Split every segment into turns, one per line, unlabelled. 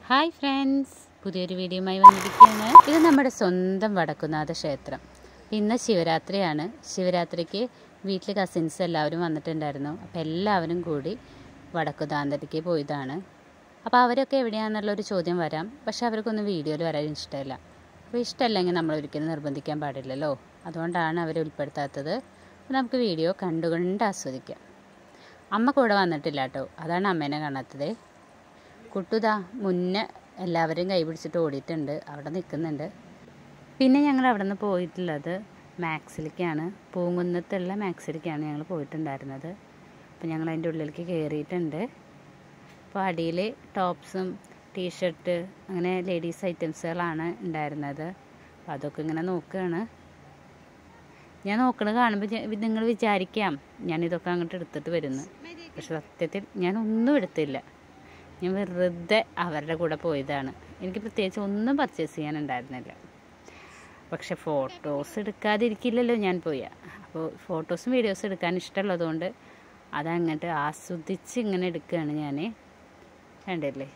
Hi friends, പുതിയൊരു വീഡിയോയുമായി വന്നിരിക്കുകയാണ്. ഇത് നമ്മുടെ സ്വന്തം വടക്കുന്നാഥ ക്ഷേത്രം. ഇന്ന് ശിവരാത്രിയാണ്. ശിവരാത്രിക്ക് വീട്ടിൽ കസിൻസ് എല്ലാവരും വന്നിട്ടുണ്ടായിരുന്നു. അപ്പോൾ എല്ലാവരും കൂടി വടക്കുന്നാഥയ്ക്ക് പോയതാണ്. അപ്പോൾ അവരൊക്കെ എവിടെയാണെന്നുള്ളൊരു ചോദ്യം വരാം. പക്ഷെ അവർക്കൊന്നും വീഡിയോയിൽ വരാൻ ഇഷ്ടമല്ല. അപ്പോൾ ഇഷ്ടമല്ലെങ്കിൽ നമ്മൾ ഒരിക്കലും നിർബന്ധിക്കാൻ പാടില്ലല്ലോ. അതുകൊണ്ടാണ് അവർ ഉൾപ്പെടുത്താത്തത്. അപ്പോൾ നമുക്ക് വീഡിയോ കണ്ടുകൊണ്ട് ആസ്വദിക്കാം. അമ്മ കൂടെ വന്നിട്ടില്ല കേട്ടോ, അതാണ് അമ്മേനെ കാണാത്തത്. കുട്ടുതാ മുന്നേ എല്ലാവരെയും കൈ പിടിച്ചിട്ട് ഓടിയിട്ടുണ്ട്, അവിടെ നിൽക്കുന്നുണ്ട്. പിന്നെ ഞങ്ങൾ അവിടെ നിന്ന് പോയിട്ടുള്ളത് മാക്സിലേക്കാണ്, പൂങ്കുന്നത്തുള്ള മാക്സിലേക്കാണ് ഞങ്ങൾ പോയിട്ടുണ്ടായിരുന്നത്. അപ്പോൾ ഞങ്ങൾ അതിൻ്റെ ഉള്ളിലേക്ക് കയറിയിട്ടുണ്ട്. അപ്പോൾ അടിയിൽ ടോപ്സും ടീഷർട്ട് അങ്ങനെ ലേഡീസ് ഐറ്റംസുകളാണ് ഉണ്ടായിരുന്നത്. അപ്പോൾ അതൊക്കെ ഇങ്ങനെ നോക്കുകയാണ്. ഞാൻ നോക്കണത് കാണുമ്പോൾ നിങ്ങൾ വിചാരിക്കാം ഞാനിതൊക്കെ അങ്ങോട്ട് എടുത്തിട്ട് വരുന്നു. പക്ഷെ സത്യത്തിൽ ഞാനൊന്നും എടുത്തില്ല. ഞാൻ വെറുതെ അവരുടെ കൂടെ പോയതാണ്. എനിക്ക് പ്രത്യേകിച്ച് ഒന്നും പർച്ചേസ് ചെയ്യാനുണ്ടായിരുന്നില്ല. പക്ഷെ ഫോട്ടോസ് എടുക്കാതിരിക്കില്ലല്ലോ ഞാൻ പോയ. അപ്പോൾ ഫോട്ടോസും വീഡിയോസും എടുക്കാൻ ഇഷ്ടമുള്ളതുകൊണ്ട് അതങ്ങോട്ട് ആസ്വദിച്ച് ഇങ്ങനെ എടുക്കുകയാണ് ഞാൻ. കണ്ടില്ലേ,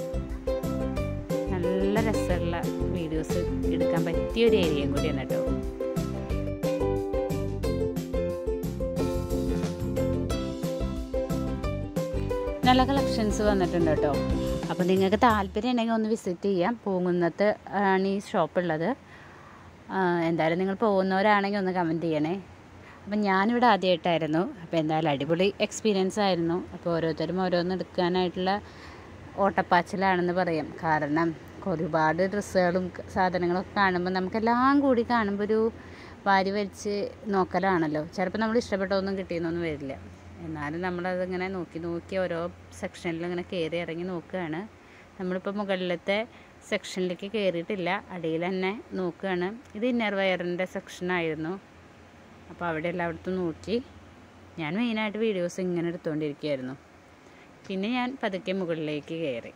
നല്ല രസമുള്ള വീഡിയോസ് എടുക്കാൻ പറ്റിയൊരു ഏരിയയും കൂടിയാണ് കേട്ടോ. നല്ല കളക്ഷൻസ് വന്നിട്ടുണ്ട് കേട്ടോ. അപ്പോൾ നിങ്ങൾക്ക് താല്പര്യം ഉണ്ടെങ്കിൽ ഒന്ന് വിസിറ്റ് ചെയ്യാം. പൂങ്കുന്നത്ത് ആണ് ഈ ഷോപ്പുള്ളത്. എന്തായാലും നിങ്ങൾ പോകുന്നവരാണെങ്കിൽ ഒന്ന് കമൻറ്റ് ചെയ്യണേ. അപ്പം ഞാനിവിടെ ആദ്യമായിട്ടായിരുന്നു. അപ്പോൾ എന്തായാലും അടിപൊളി എക്സ്പീരിയൻസ് ആയിരുന്നു. അപ്പോൾ ഓരോരുത്തരും ഓരോന്ന് എടുക്കാനായിട്ടുള്ള ഓട്ടപ്പാച്ചിലാണെന്ന് പറയാം. കാരണം ഒരുപാട് ഡ്രസ്സുകളും സാധനങ്ങളൊക്കെ കാണുമ്പോൾ നമുക്കെല്ലാം കൂടി കാണുമ്പോൾ ഒരു വാരി വലിച്ച് നോക്കലാണല്ലോ. ചിലപ്പോൾ നമ്മൾ ഇഷ്ടപ്പെട്ടൊന്നും കിട്ടിയെന്നൊന്നും വരില്ല. എന്നാലും നമ്മളതിങ്ങനെ നോക്കി ഓരോ സെക്ഷനിലും ഇങ്ങനെ കയറി ഇറങ്ങി നോക്കുകയാണ്. നമ്മളിപ്പോൾ മുകളിലത്തെ സെക്ഷനിലേക്ക് കയറിയിട്ടില്ല, അടിയിൽ തന്നെ നോക്കുകയാണ്. ഇത് ഇന്നർ വെയറിൻ്റെ സെക്ഷനായിരുന്നു. അപ്പോൾ അവിടെ എല്ലായിടത്തും നോക്കി. ഞാൻ മെയിനായിട്ട് വീഡിയോസ് ഇങ്ങനെ എടുത്തുകൊണ്ടിരിക്കുകയായിരുന്നു. പിന്നെ ഞാൻ പതുക്കെ മുകളിലേക്ക് കയറി.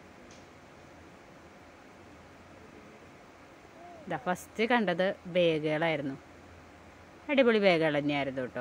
ഇതാ ഫസ്റ്റ് കണ്ടത് ബാഗുകളായിരുന്നു. അടിപൊളി ബാഗുകൾ തന്നെയായിരുന്നു കേട്ടോ.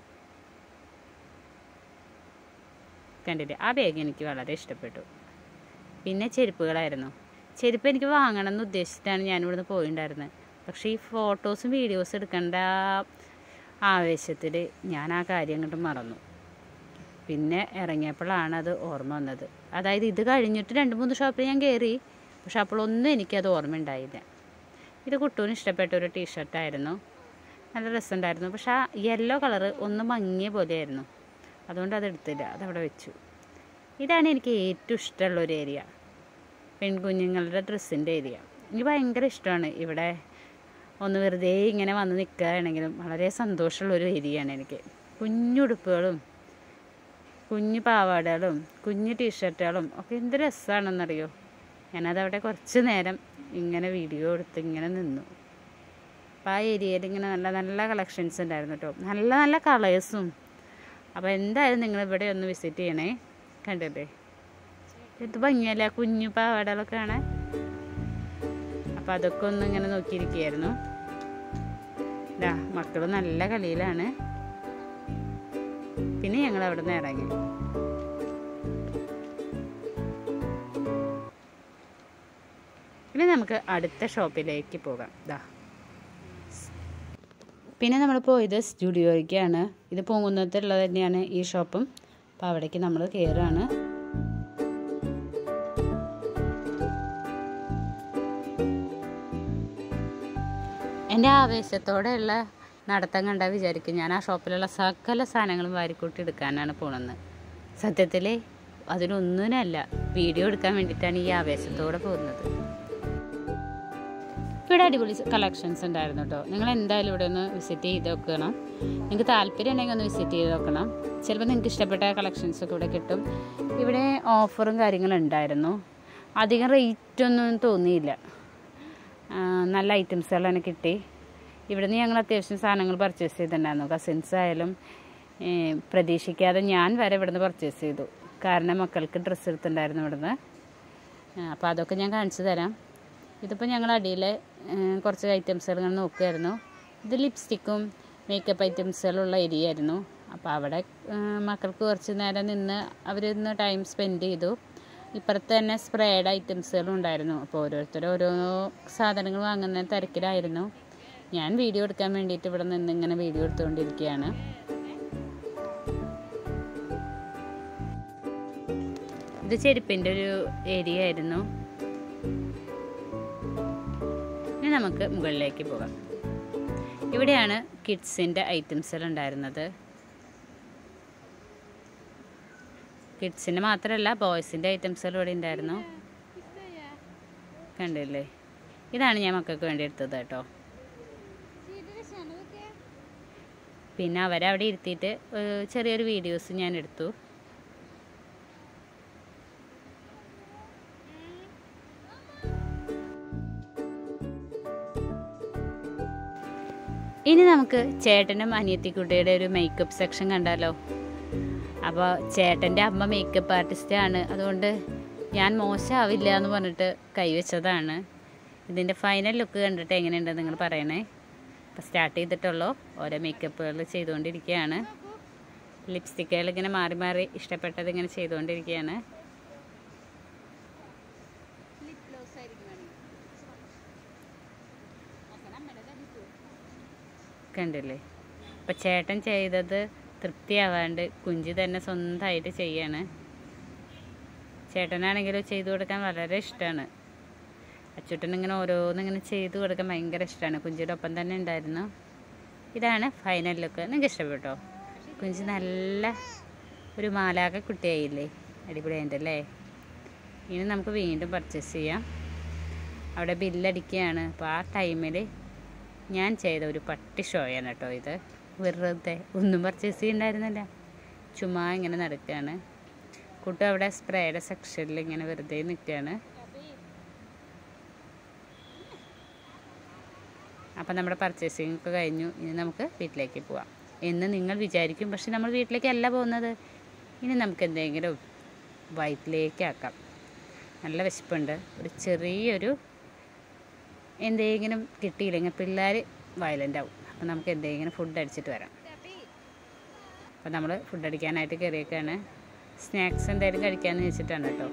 കണ്ടില്ലേ, ആ ബാഗ് എനിക്ക് വളരെ ഇഷ്ടപ്പെട്ടു. പിന്നെ ചെരുപ്പുകളായിരുന്നു. ചെരുപ്പ് എനിക്ക് വാങ്ങണം എന്ന് ഉദ്ദേശിച്ചിട്ടാണ് ഞാനിവിടുന്ന് പോയിട്ടുണ്ടായിരുന്നത്. പക്ഷേ ഈ ഫോട്ടോസും വീഡിയോസും എടുക്കേണ്ട ആവേശത്തിൽ ഞാൻ ആ കാര്യം അങ്ങോട്ട് മറന്നു. പിന്നെ ഇറങ്ങിയപ്പോഴാണ് അത് ഓർമ്മ വന്നത്. അതായത് ഇത് കഴിഞ്ഞിട്ട് 2-3 ഷോപ്പിൽ ഞാൻ കയറി, പക്ഷെ അപ്പോഴൊന്നും എനിക്കത് ഓർമ്മ ഉണ്ടായില്ല. ഇത് കുട്ടൂന് ഇഷ്ടപ്പെട്ട ഒരു ടീഷർട്ടായിരുന്നു. നല്ല രസമുണ്ടായിരുന്നു. പക്ഷെ ആ യെല്ലോ കളറ് ഒന്ന് മങ്ങിയ പോലെയായിരുന്നു. അതുകൊണ്ട് അതെടുത്തില്ല, അതവിടെ വെച്ചു. ഇതാണ് എനിക്ക് ഏറ്റവും ഇഷ്ടമുള്ളൊരു ഏരിയ, പെൺകുഞ്ഞുങ്ങളുടെ ഡ്രസ്സിൻ്റെ ഏരിയ. എനിക്ക് ഭയങ്കര ഇഷ്ടമാണ്. ഇവിടെ ഒന്ന് വെറുതെ ഇങ്ങനെ വന്ന് നിൽക്കുകയാണെങ്കിലും വളരെ സന്തോഷമുള്ളൊരു ഏരിയയാണ് എനിക്ക്. കുഞ്ഞുടുപ്പുകളും കുഞ്ഞു പാവാടകളും കുഞ്ഞു ടീഷർട്ടുകളും ഒക്കെ എന്ത് രസമാണെന്നറിയോ. ഞാനതവിടെ കുറച്ച് നേരം ഇങ്ങനെ വീഡിയോ എടുത്ത് ഇങ്ങനെ നിന്നു. അപ്പോൾ ആ ഏരിയയിൽ ഇങ്ങനെ നല്ല നല്ല കളക്ഷൻസ് ഉണ്ടായിരുന്നു കേട്ടോ, നല്ല നല്ല കളേഴ്സും. അപ്പോൾ എന്തായാലും നിങ്ങളിവിടെ ഒന്ന് വിസിറ്റ് ചെയ്യണേ. കണ്ടില്ലേ, ഇത് ഭംഗിയല്ല കുഞ്ഞു പാവാടകളൊക്കെ കാണാൻ. അപ്പോൾ അതൊക്കെ ഒന്ന് ഇങ്ങനെ നോക്കിയിരിക്കുകയായിരുന്നു. ഇതാ മക്കൾ നല്ല കളിയിലാണ്. പിന്നെ ഞങ്ങൾ അവിടെ നിന്ന് ഇറങ്ങി. പിന്നെ നമുക്ക് അടുത്ത ഷോപ്പിലേക്ക് പോകാം. ഇതാ പിന്നെ നമ്മൾ പോയത് സ്റ്റുഡിയോയ്ക്കാണ്. ഇത് പൂങ്കുന്നത്തുള്ളത് തന്നെയാണ് ഈ ഷോപ്പും. അപ്പോൾ അവിടേക്ക് നമ്മൾ കയറുകയാണ്. എൻ്റെ ആവേശത്തോടെയുള്ള നടത്തം കണ്ടാൽ വിചാരിക്കും ഞാൻ ആ ഷോപ്പിലുള്ള സകല സാധനങ്ങളും വാരിക്കൂട്ടി എടുക്കാനാണ് പോണെന്ന്. സത്യത്തിൽ അതിനൊന്നിനല്ല, വീഡിയോ എടുക്കാൻ വേണ്ടിയിട്ടാണ് ഈ ആവേശത്തോടെ പോകുന്നത്. ഇവിടെ അടിപൊളി കളക്ഷൻസ് ഉണ്ടായിരുന്നു കേട്ടോ. നിങ്ങൾ എന്തായാലും ഇവിടെ ഒന്ന് വിസിറ്റ് ചെയ്ത് നോക്കണം. നിങ്ങൾക്ക് താല്പര്യം ഉണ്ടെങ്കിൽ ഒന്ന് വിസിറ്റ് ചെയ്ത് നോക്കണം. ചിലപ്പോൾ നിങ്ങൾക്ക് ഇഷ്ടപ്പെട്ട കളക്ഷൻസൊക്കെ ഇവിടെ കിട്ടും. ഇവിടെ ഓഫറും കാര്യങ്ങളും ഉണ്ടായിരുന്നു. അധികം റേറ്റൊന്നും തോന്നിയില്ല. നല്ല ഐറ്റംസുകൾ തന്നെ കിട്ടി. ഇവിടെ നിന്ന് ഞങ്ങൾ അത്യാവശ്യം സാധനങ്ങൾ പർച്ചേസ് ചെയ്തിട്ടുണ്ടായിരുന്നു. കസിൻസ് ആയാലും പ്രതീക്ഷിക്കാതെ ഞാൻ വരെ ഇവിടെ നിന്ന് പർച്ചേസ് ചെയ്തു. കാരണം മക്കൾക്ക് ഡ്രസ്സ് എടുത്തിട്ടുണ്ടായിരുന്നു ഇവിടുന്ന്. അപ്പോൾ അതൊക്കെ ഞാൻ കാണിച്ചു തരാം. ഇതിപ്പോൾ ഞങ്ങൾ അടിയിൽ കുറച്ച് ഐറ്റംസുകൾ ഇങ്ങനെ നോക്കുമായിരുന്നു. ഇത് ലിപ്സ്റ്റിക്കും മേക്കപ്പ് ഐറ്റംസുകളുള്ള ഏരിയ ആയിരുന്നു. അപ്പോൾ അവിടെ മക്കൾക്ക് കുറച്ച് നേരം നിന്ന് അവരിന്ന് ടൈം സ്പെൻഡ് ചെയ്തു. ഇപ്പുറത്ത് തന്നെ സ്പ്രേഡ് ഐറ്റംസുകളും ഉണ്ടായിരുന്നു. അപ്പോൾ ഓരോരുത്തർ ഓരോ സാധനങ്ങൾ വാങ്ങുന്ന തിരക്കിലായിരുന്നു. ഞാൻ വീഡിയോ എടുക്കാൻ വേണ്ടിയിട്ട് ഇവിടെ നിന്ന് ഇങ്ങനെ വീഡിയോ എടുത്തുകൊണ്ടിരിക്കുകയാണ്. ഇത് ചെരുപ്പിൻ്റെ ഒരു ഏരിയ ആയിരുന്നു. ഇനി നമുക്ക് മുകളിലേക്ക് പോകാം. ഇവിടെയാണ് കിഡ്സിൻ്റെ ഐറ്റംസുകൾ ഉണ്ടായിരുന്നത്. കിഡ്സിൻ്റെ മാത്രമല്ല ബോയ്സിൻ്റെ ഐറ്റംസുകൾ ഇവിടെ ഉണ്ടായിരുന്നു. കണ്ടില്ലേ, ഇതാണ് ഞാൻ മക്കൾക്ക് വേണ്ടി എടുത്തത് കേട്ടോ. പിന്നെ അവരവിടെ ഇരുത്തിയിട്ട് ചെറിയൊരു വീഡിയോസ് ഞാൻ എടുത്തു. ഇനി നമുക്ക് ചേട്ടനും അനിയത്തിക്കുട്ടിയുടെ ഒരു മേക്കപ്പ് സെക്ഷൻ കണ്ടാലോ. അപ്പോൾ ചേട്ടൻ്റെ അമ്മ മേക്കപ്പ് ആർട്ടിസ്റ്റാണ്, അതുകൊണ്ട് ഞാൻ മോശമാവില്ല എന്ന് പറഞ്ഞിട്ട് കൈവച്ചതാണ്. ഇതിൻ്റെ ഫൈനൽ ലുക്ക് കണ്ടിട്ട് എങ്ങനെയുണ്ടെന്ന് നിങ്ങൾ പറയണേ. അപ്പോൾ സ്റ്റാർട്ട് ചെയ്തിട്ടുള്ളൂ, ഓരോ മേക്കപ്പുകൾ ചെയ്തുകൊണ്ടിരിക്കുകയാണ്. ലിപ്സ്റ്റിക്കുകൾ ഇങ്ങനെ മാറി മാറി ഇഷ്ടപ്പെട്ടത് ഇങ്ങനെ ചെയ്തുകൊണ്ടിരിക്കുകയാണ്. കണ്ടില്ലേ, അപ്പം ചേട്ടൻ ചെയ്തത് തൃപ്തിയാവാണ്ട് കുഞ്ചി തന്നെ സ്വന്തമായിട്ട് ചെയ്യാണ്. ചേട്ടനാണെങ്കിലും ചെയ്തു കൊടുക്കാൻ വളരെ ഇഷ്ടമാണ്. അച്ചൂട്ടനിങ്ങനെ ഓരോന്നിങ്ങനെ ചെയ്തു കൊടുക്കാൻ ഭയങ്കര ഇഷ്ടമാണ്. കുഞ്ചിയുടെ ഒപ്പം തന്നെ ഉണ്ടായിരുന്നു. ഇതാണ് ഫൈനൽ ലുക്ക്. നിങ്ങൾക്ക് ഇഷ്ടപ്പെട്ടോ? കുഞ്ചി നല്ല ഒരു മാലാക കുട്ടിയായില്ലേ, അടിപൊളിയായിട്ടല്ലേ. ഇനി നമുക്ക് വീണ്ടും പർച്ചേസ് ചെയ്യാം. അവിടെ ബില്ലടിക്കുകയാണ്. അപ്പോൾ ആ ടൈമിൽ ഞാൻ ചെയ്ത ഒരു പട്ടി ഷോയാണ് കേട്ടോ ഇത്. വെറുതെ ഒന്നും പർച്ചേസ് ചെയ്യുന്നുണ്ടായിരുന്നില്ല, ചുമ്മാ ഇങ്ങനെ നടക്കുകയാണ്. കുട്ടി അവിടെ സ്പ്രേയുടെ സെക്ഷനിൽ ഇങ്ങനെ വെറുതെ നിൽക്കുകയാണ്. അപ്പം നമ്മുടെ പർച്ചേസിങ് ഒക്കെ കഴിഞ്ഞു. ഇനി നമുക്ക് വീട്ടിലേക്ക് പോവാം എന്ന് നിങ്ങൾ വിചാരിക്കും. പക്ഷെ നമ്മൾ വീട്ടിലേക്കല്ല പോകുന്നത്. ഇനി നമുക്ക് എന്തെങ്കിലും വയറ്റിലേക്കാക്കാം. നല്ല വിശപ്പുണ്ട്. ഒരു ചെറിയൊരു എന്തെങ്കിലും കിട്ടിയില്ലെങ്കിൽ പിള്ളേർ വയലൻ്റ് ആവും. അപ്പോൾ നമുക്ക് എന്തെങ്കിലും ഫുഡ് അടിച്ചിട്ട് വരാം. അപ്പോൾ നമ്മൾ ഫുഡ് അടിക്കാനായിട്ട് കയറിയേക്കാണ്. സ്നാക്സ് എന്തായാലും കഴിക്കാമെന്ന് വെച്ചിട്ടാണ് കേട്ടോ.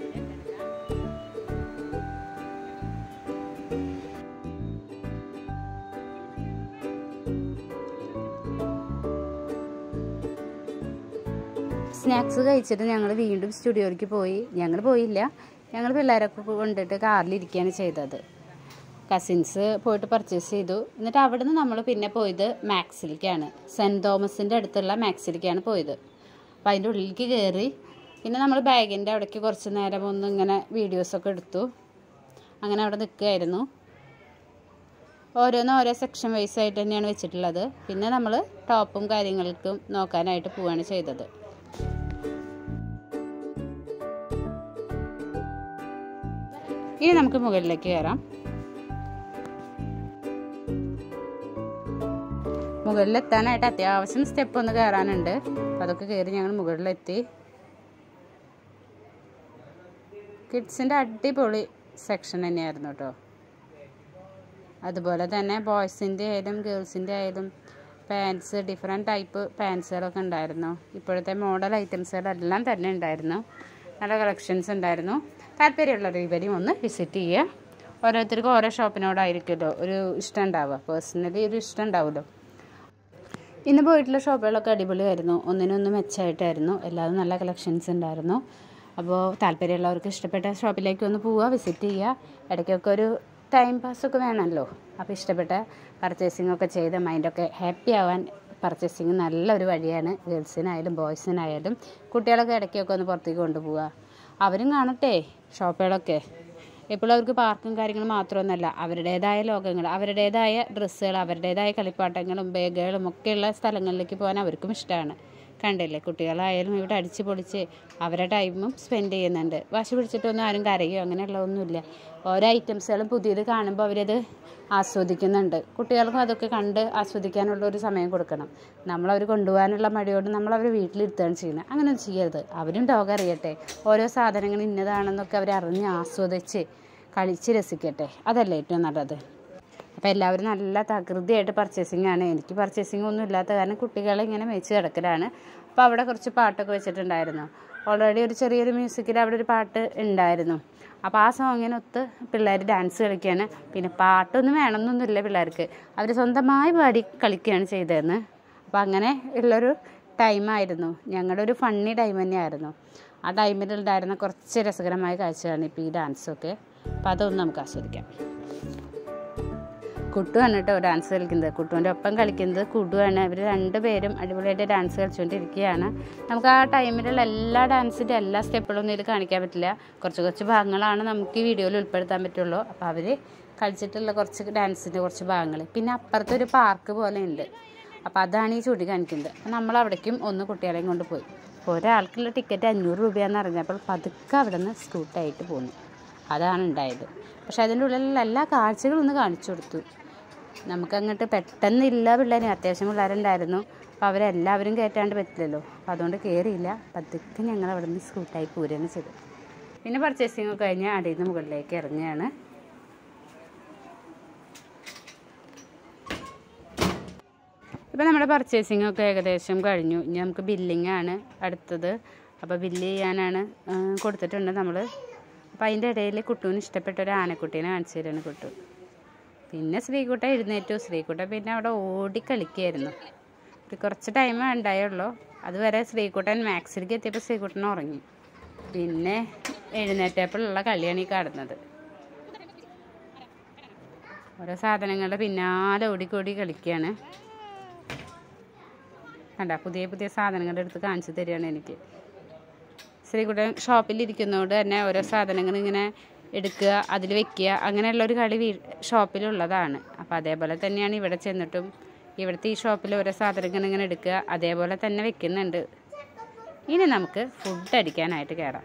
സ്നാക്സ് കഴിച്ചിട്ട് ഞങ്ങൾ വീണ്ടും സ്റ്റുഡിയോയിലേക്ക് പോയി. ഞങ്ങൾ പോയില്ല, ഞങ്ങൾ പിള്ളേരൊക്കെ കൊണ്ടിട്ട് കാറിലിരിക്കുകയാണ് ചെയ്തത്. കസിൻസ് പോയിട്ട് പർച്ചേസ് ചെയ്തു. എന്നിട്ട് അവിടെ നിന്ന് നമ്മൾ പിന്നെ പോയത് മാക്സിലേക്കാണ്. സെൻറ്റ് തോമസിൻ്റെ അടുത്തുള്ള മാക്സിലേക്കാണ് പോയത്. അപ്പോൾ അതിൻ്റെ ഉള്ളിലേക്ക് കയറി പിന്നെ നമ്മൾ ബാഗിൻ്റെ അവിടേക്ക് കുറച്ച് നേരം ഒന്ന് ഇങ്ങനെ വീഡിയോസൊക്കെ എടുത്തു. അങ്ങനെ അവിടെ നിൽക്കുകയായിരുന്നു. ഓരോന്നും ഓരോ സെക്ഷൻ വൈസ് ആയിട്ട് തന്നെയാണ് വെച്ചിട്ടുള്ളത്. പിന്നെ നമ്മൾ ടോപ്പും കാര്യങ്ങൾക്കും നോക്കാനായിട്ട് പോവുകയാണ് ചെയ്തത്. ഇനി നമുക്ക് മുകളിലേക്ക് കയറാം. മുകളിലെത്താനായിട്ട് അത്യാവശ്യം സ്റ്റെപ്പ് ഒന്ന് കയറാനുണ്ട്. അപ്പോൾ അതൊക്കെ കയറി ഞങ്ങൾ മുകളിലെത്തി. കിഡ്സിൻ്റെ അടിപൊളി സെക്ഷൻ തന്നെയായിരുന്നു കേട്ടോ. അതുപോലെ തന്നെ ബോയ്സിൻ്റെ ആയാലും ഗേൾസിൻ്റെ ആയാലും പാൻസ്, ഡിഫറെൻറ്റ് ടൈപ്പ് പാൻസുകളൊക്കെ ഉണ്ടായിരുന്നു. ഇപ്പോഴത്തെ മോഡൽ ഐറ്റംസുകളെല്ലാം തന്നെ ഉണ്ടായിരുന്നു. നല്ല കളക്ഷൻസ് ഉണ്ടായിരുന്നു. താല്പര്യമുള്ളവർ ഇവരെയും ഒന്ന് വിസിറ്റ് ചെയ്യുക. ഓരോരുത്തർക്കും ഓരോ ഷോപ്പിനോടായിരിക്കുമല്ലോ ഒരു ഇഷ്ടം ഉണ്ടാവുക. പേഴ്സണലി ഒരു ഇഷ്ടം ഉണ്ടാവുമല്ലോ. ഇന്ന് പോയിട്ടുള്ള ഷോപ്പുകളൊക്കെ അടിപൊളിയായിരുന്നു. ഒന്നിനൊന്നും മെച്ചമായിട്ടായിരുന്നു. എല്ലാവരും നല്ല കളക്ഷൻസ് ഉണ്ടായിരുന്നു. അപ്പോൾ താല്പര്യമുള്ളവർക്ക് ഇഷ്ടപ്പെട്ട ഷോപ്പിലേക്ക് ഒന്ന് പോവുക, വിസിറ്റ് ചെയ്യുക. ഇടയ്ക്കൊക്കെ ഒരു ടൈം പാസ്സൊക്കെ വേണമല്ലോ. അപ്പോൾ ഇഷ്ടപ്പെട്ട പർച്ചേസിംഗ് ഒക്കെ ചെയ്ത് മൈൻഡൊക്കെ ഹാപ്പി ആവാൻ പർച്ചേസിങ് നല്ലൊരു വഴിയാണ്. ഗേൾസിനായാലും ബോയ്സിനായാലും കുട്ടികളൊക്കെ ഇടയ്ക്കൊക്കെ ഒന്ന് പുറത്തേക്ക് കൊണ്ടുപോവുക. അവരും കാണട്ടെ ഷോപ്പുകളൊക്കെ. എപ്പോഴും അവർക്ക് പാർക്കും കാര്യങ്ങളും മാത്രമൊന്നുമല്ല, അവരുടേതായ ലോകങ്ങൾ, അവരുടേതായ ഡ്രസ്സുകൾ, അവരുടേതായ കളിപ്പാട്ടങ്ങളും ബാഗുകളും ഒക്കെയുള്ള സ്ഥലങ്ങളിലേക്ക് പോകാൻ അവർക്കും ഇഷ്ടമാണ്. കണ്ടില്ലേ, കുട്ടികളായാലും ഇവിടെ അടിച്ച് പൊളിച്ച് അവരുടെ ടൈമും സ്പെൻഡ് ചെയ്യുന്നുണ്ട്. വാശി പിടിച്ചിട്ടൊന്നും ആരും കരയോ അങ്ങനെയുള്ളതൊന്നുമില്ല. ഓരോ ഐറ്റംസുകളും പുതിയത് കാണുമ്പോൾ അവരത് ആസ്വദിക്കുന്നുണ്ട്. കുട്ടികൾക്കും അതൊക്കെ കണ്ട് ആസ്വദിക്കാനുള്ള ഒരു സമയം കൊടുക്കണം. നമ്മളവർ കൊണ്ടുപോകാനുള്ള മടിയോട് നമ്മളവർ വീട്ടിലിരുത്തുകയാണ് ചെയ്യുന്നത്. അങ്ങനെയൊന്നും ചെയ്യരുത്. അവരും ലോകം അറിയട്ടെ. ഓരോ സാധനങ്ങൾ ഇന്നതാണെന്നൊക്കെ അവർ അറിഞ്ഞ് ആസ്വദിച്ച് കളിച്ച് രസിക്കട്ടെ. അതല്ലേ ഏറ്റവും നല്ലത്. അപ്പോൾ എല്ലാവരും നല്ല തകൃതിയായിട്ട് പർച്ചേസിംഗ് ആണ്. എനിക്ക് പർച്ചേസിംഗ് ഒന്നും ഇല്ലാത്ത കാരണം കുട്ടികളെ ഇങ്ങനെ മേച്ച് കിടക്കലാണ്. അപ്പോൾ അവിടെ കുറച്ച് പാട്ടൊക്കെ വെച്ചിട്ടുണ്ടായിരുന്നു. ഓൾറെഡി ഒരു ചെറിയൊരു മ്യൂസിക്കിൽ അവിടെ ഒരു പാട്ട് ഉണ്ടായിരുന്നു. അപ്പോൾ ആ സോങ്ങിനൊത്ത് പിള്ളേർ ഡാൻസ് കളിക്കുകയാണ്. പിന്നെ പാട്ടൊന്നും വേണമെന്നൊന്നുമില്ല പിള്ളേർക്ക്, അവർ സ്വന്തമായി പാടി കളിക്കുകയാണ് ചെയ്തതെന്ന്. അപ്പോൾ അങ്ങനെ ഉള്ളൊരു ടൈമായിരുന്നു, ഞങ്ങളുടെ ഒരു ഫണ്ണി ടൈം തന്നെയായിരുന്നു. ആ ടൈമിലുണ്ടായിരുന്ന കുറച്ച് രസകരമായ കാഴ്ചയാണ് ഇപ്പോൾ ഈ ഡാൻസൊക്കെ. അപ്പോൾ അതൊന്നും നമുക്ക് ആസ്വദിക്കാം. കുട്ടുവാണ് കേട്ടോ ഡാൻസ് കളിക്കുന്നത്. കുട്ടുവിൻ്റെ ഒപ്പം കളിക്കുന്നത് കുടുവാണ്. ഇവർ രണ്ടുപേരും അടിപൊളിയായിട്ട് ഡാൻസ് കളിച്ചുകൊണ്ടിരിക്കുകയാണ്. നമുക്ക് ആ ടൈമിലുള്ള എല്ലാ ഡാൻസിൻ്റെ എല്ലാ സ്റ്റെപ്പുകളൊന്നും ഇത് കാണിക്കാൻ പറ്റില്ല. കുറച്ച് കുറച്ച് ഭാഗങ്ങളാണ് നമുക്ക് ഈ വീഡിയോയിൽ ഉൾപ്പെടുത്താൻ പറ്റുള്ളൂ. അപ്പോൾ അവർ കളിച്ചിട്ടുള്ള കുറച്ച് ഡാൻസിൻ്റെ കുറച്ച് ഭാഗങ്ങൾ. പിന്നെ അപ്പുറത്തൊരു പാർക്ക് പോലെ ഉണ്ട്, അപ്പോൾ അതാണ് ഈ ചൂണ്ടി കാണിക്കുന്നത്. അപ്പോൾ നമ്മൾ അവിടേക്കും ഒന്ന് കുട്ടികളെയും കൊണ്ട് പോയി. അപ്പോൾ ഒരാൾക്കുള്ള ടിക്കറ്റ് 500 രൂപയാണെന്ന് അറിഞ്ഞപ്പോൾ പതുക്കെ അവിടെ നിന്ന് സ്കൂട്ടായിട്ട് പോന്നു. അതാണ് ഉണ്ടായത്. പക്ഷേ അതിൻ്റെ ഉള്ളിലുള്ള എല്ലാ കാഴ്ചകളും ഒന്ന് കാണിച്ചു കൊടുത്തു. നമുക്കങ്ങോട്ട് പെട്ടെന്നില്ല, പിള്ളേർ അത്യാവശ്യം പിള്ളേരുണ്ടായിരുന്നു. അപ്പോൾ അവരെല്ലാവരും കയറ്റാണ്ട് പറ്റില്ലല്ലോ, അപ്പോൾ അതുകൊണ്ട് കയറിയില്ല. പതുക്കെ ഞങ്ങൾ അവിടെ നിന്ന് സ്കൂട്ടായി പോരുകയാണ് ചെയ്തത്. പിന്നെ പർച്ചേസിങ് ഒക്കെ കഴിഞ്ഞ് അടിയിൽ നിന്ന് മുകളിലേക്ക് ഇറങ്ങുകയാണ്. ഇപ്പോൾ നമ്മുടെ പർച്ചേസിങ് ഒക്കെ ഏകദേശം കഴിഞ്ഞു. ഇനി നമുക്ക് ബില്ലിംഗ് ആണ് അടുത്തത്. അപ്പോൾ ബില്ല് ചെയ്യാനാണ് കൊടുത്തിട്ടുണ്ട് നമ്മൾ. അപ്പോൾ അതിൻ്റെ ഇടയിൽ കുട്ടുവിന് ഇഷ്ടപ്പെട്ട ഒരു ആനക്കുട്ടീനെ കാണിച്ചു തരാണ് കുട്ടു. പിന്നെ ശ്രീകുട്ട എഴുന്നേറ്റു. ശ്രീകുട്ട പിന്നെ അവിടെ ഓടി കളിക്കുകയായിരുന്നു. കുറച്ച് ടൈം ഉണ്ടായുള്ളൂ. അതുവരെ ശ്രീകുട്ടൻ മാക്സിലേക്ക് എത്തിയപ്പോൾ ശ്രീകുട്ടൻ ഉറങ്ങി. പിന്നെ എഴുന്നേറ്റപ്പോഴുള്ള കളിയാണ് ഈ കാണുന്നത്. ഓരോ സാധനങ്ങളുടെ പിന്നാലെ ഓടിക്കൂടി കളിക്കുകയാണ്. കണ്ട പുതിയ പുതിയ സാധനങ്ങളുടെ അടുത്ത് കാണിച്ചു തരികയാണ് എനിക്ക്. ശ്രീകുട്ടൻ ഷോപ്പിലിരിക്കുന്നതുകൊണ്ട് തന്നെ ഓരോ സാധനങ്ങൾ ഇങ്ങനെ എടുക്കുക, അതിൽ വെക്കുക, അങ്ങനെയുള്ളൊരു കളി ഷോപ്പിലുള്ളതാണ്. അപ്പോൾ അതേപോലെ തന്നെയാണ് ഇവിടെ ചെന്നിട്ടും ഇവിടുത്തെ ഈ ഷോപ്പിൽ ഓരോ സാധനങ്ങൾ ഇങ്ങനെ എടുക്കുക, അതേപോലെ തന്നെ വെക്കുന്നുണ്ട്. ഇനി നമുക്ക് ഫുഡ് അടിക്കാനായിട്ട് കയറാം.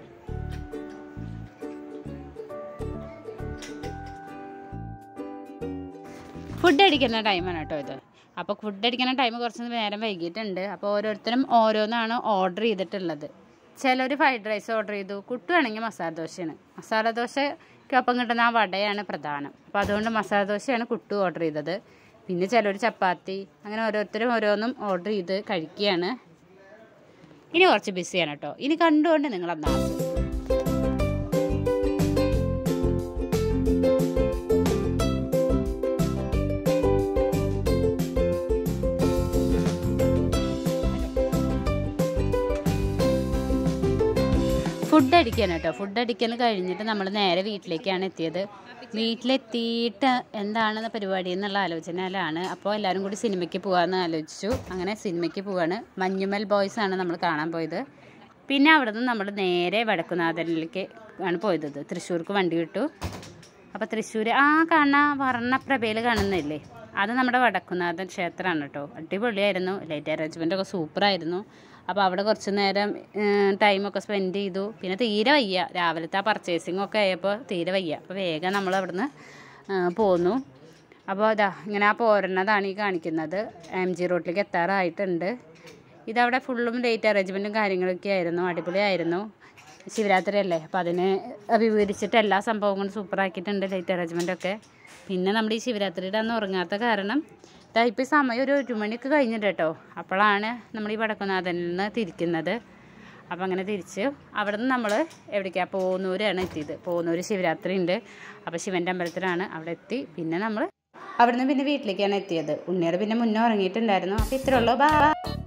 ഫുഡ് അടിക്കുന്ന ടൈമാണ് കേട്ടോ ഇത്. അപ്പോൾ ഫുഡ് അടിക്കുന്ന ടൈം കുറച്ച് നേരം വൈകിട്ടുണ്ട്. അപ്പോൾ ഓരോരുത്തരും ഓരോന്നാണ് ഓർഡർ ചെയ്തിട്ടുള്ളത്. ചിലർ ഫ്രൈഡ് റൈസ് ഓർഡർ ചെയ്തു. കുട്ടുവാണെങ്കിൽ മസാല ദോശയാണ്. മസാല ദോശയ്ക്കൊപ്പം കിട്ടുന്ന ആ വടയാണ് പ്രധാനം. അപ്പോൾ അതുകൊണ്ട് മസാല ദോശയാണ് കുട്ടു ഓർഡർ ചെയ്തത്. പിന്നെ ചിലർ ചപ്പാത്തി, അങ്ങനെ ഓരോരുത്തരും ഓരോന്നും ഓർഡർ ചെയ്ത് കഴിക്കുകയാണ്. ഇനി കുറച്ച് ബിസിയാണ് കേട്ടോ. ഇനി കണ്ടുകൊണ്ട് നിങ്ങളെന്നാ ഫുഡ് അടിക്കാൻ കേട്ടോ. ഫുഡ് അടിക്കൽ കഴിഞ്ഞിട്ട് നമ്മൾ നേരെ വീട്ടിലേക്കാണ് എത്തിയത്. വീട്ടിലെത്തിയിട്ട് എന്താണ് പരിപാടി എന്നുള്ള ആലോചനയിലാണ്. അപ്പോൾ എല്ലാവരും കൂടി സിനിമയ്ക്ക് പോകാമെന്ന് ആലോചിച്ചു. അങ്ങനെ സിനിമയ്ക്ക് പോവാണ്. മഞ്ഞുമൽ ബോയ്സ് ആണ് നമ്മൾ കാണാൻ പോയത്. പിന്നെ അവിടെ നിന്ന് നമ്മൾ നേരെ വടക്കുന്നാഥനിലേക്ക് ആണ് പോയത്. തൃശ്ശൂർക്ക് വണ്ടി വിട്ടു. അപ്പോൾ തൃശ്ശൂർ ആ കാണാൻ വർണ്ണപ്രഭയിൽ കാണുന്നില്ലേ, അത് നമ്മുടെ വടക്കുന്നാഥൻ ക്ഷേത്രമാണ് കേട്ടോ. അടിപൊളിയായിരുന്നു. ലൈറ്റ് അറേഞ്ച്മെൻറ്റൊക്കെ സൂപ്പറായിരുന്നു. അപ്പോൾ അവിടെ കുറച്ച് നേരം ടൈമൊക്കെ സ്പെൻഡ് ചെയ്തു. പിന്നെ തീരെ വയ്യ, രാവിലത്തെ ആ പർച്ചേസിങ്ങൊക്കെ ആയപ്പോൾ തീരെ വയ്യ. അപ്പോൾ വേഗം നമ്മൾ അവിടുന്ന് പോന്നു. അപ്പോൾ അതാ ഇങ്ങനെ ആ പോരണതാണ് ഈ കാണിക്കുന്നത്. MG റോഡിലേക്ക് എത്താറായിട്ടുണ്ട്. ഇതവിടെ ഫുള്ളും ലൈറ്റ് അറേഞ്ച്മെൻറ്റും കാര്യങ്ങളൊക്കെ ആയിരുന്നു. അടിപൊളിയായിരുന്നു. ശിവരാത്രി അല്ലേ, അപ്പോൾ അതിനെ വിവരിച്ചിട്ട് എല്ലാ സംഭവങ്ങളും സൂപ്പറാക്കിയിട്ടുണ്ട്, ലൈറ്റ് അറേഞ്ച്മെൻറ്റൊക്കെ. പിന്നെ നമ്മുടെ ഈ ശിവരാത്രിയുടെ അന്ന് ഉറങ്ങാത്ത കാരണം ഇപ്പോൾ സമയം ഒരു 1 മണിക്ക് കഴിഞ്ഞിട്ട് കേട്ടോ. അപ്പോഴാണ് നമ്മൾ ഈ വടക്കുന്നാഥനിൽ നിന്ന് തിരിക്കുന്നത്. അപ്പോൾ അങ്ങനെ തിരിച്ച് അവിടെ നിന്ന് നമ്മൾ എവിടേക്കാണ് പോന്നൂരാണ് എത്തിയത്. പോന്നൂർ ശിവരാത്രി ഉണ്ട്. അപ്പോൾ ശിവൻ്റെ അമ്പലത്തിലാണ് അവിടെ എത്തി. പിന്നെ നമ്മൾ അവിടെ നിന്ന് പിന്നെ വീട്ടിലേക്കാണ് എത്തിയത്. ഉണ്ണിയുടെ പിന്നെ മുന്നേ ഉറങ്ങിയിട്ടുണ്ടായിരുന്നു. അപ്പോൾ ഇത്രയുള്ളൂ. ബൈ.